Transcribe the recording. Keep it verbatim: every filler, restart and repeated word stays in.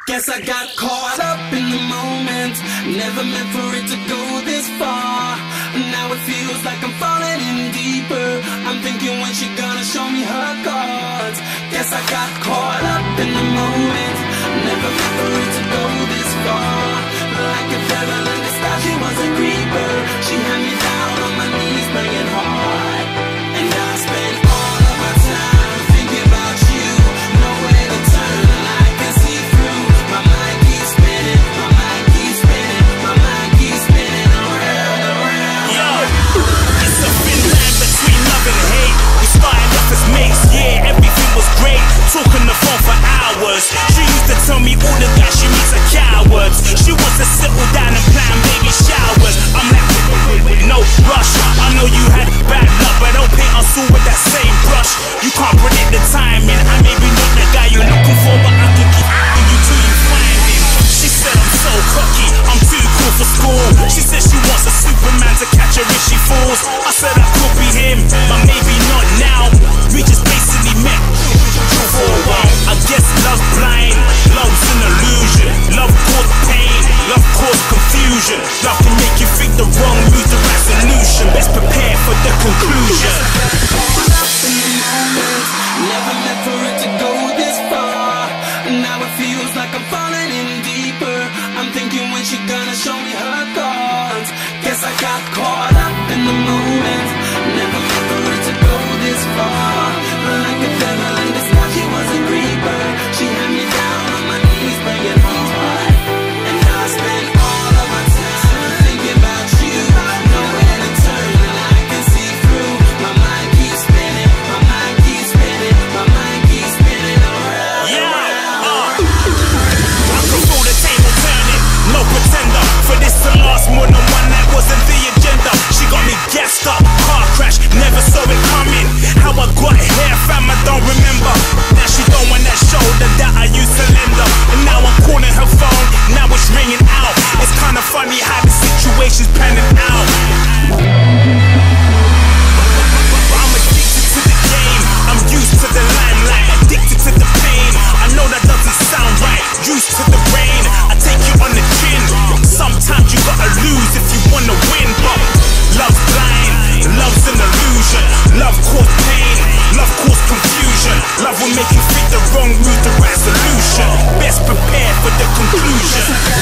Guess I got caught up in the moment. Never meant for it to go this far. Now it feels like I'm falling in deeper. I'm thinking, when she gonna show me her cards? Guess I got caught up in the moment. Never meant for it to go this far. Like a feather in the sky, she was a creeper. She had me down on my knees, praying hard. And I spent all of my time thinking about you. Nowhere to turn, and I can see through. My mind keeps spinning, my mind keeps spinning, my mind keeps spinning around, around. Yo, it's a thin line between love and hate. We started off as mates, yeah, everything was great. Talk on the phone for hours. She used to tell me all the guys she meets are cowards. She wants to settle down and plan baby showers. I'm like, with no rush. I know you had bad luck, but don't paint us all with that same brush. You can't predict the timing. I may be not the guy you're looking for, but I can keep you till you find him. She said I'm so cocky, I'm too cool for school. She said she wants a Superman to catch her if she falls. I said I could be him, but maybe not now. We just basically met for a while. I guess love's blind, love's an illusion. Love caused pain, love caused confusion. Love can make you think the wrong move's the right solution. Best prepare for the conclusion. Caught up in the moment. Never meant for it to go this far. Now it feels like I'm falling in deeper. I'm thinking, when she gonna show me her cards? Guess I got caught up in the moment. Never meant for it to go this far. Like a feather in the sky, she was a creeper. She had me down on my knees, praying hard. And I spent all of my time thinking about you. Nowhere to turn, and I can see through. My mind keeps spinning, my mind keeps spinning, my mind keeps spinning around. Yeah, uh, I can feel the table turning, no pretender. For this to last more than one night wasn't the agenda. She got me gassed up, car crash, never saw it coming. How I got here, fam, I don't remember. Now she don't want that shoulder that I used to lend her. And now I'm calling her phone, now it's ringing out. It's kinda funny how the situation's panning out. But I'm addicted to the game, I'm used to the limelight, addicted to the pain. I know that doesn't sound right, used to the rain. I take you on the chin. Sometimes you gotta lose if you wanna win. But love's blind, love's an illusion. Love caused pain, love caused confusion. Love will make you think the wrong move, the right solution. Best prepare for the conclusion.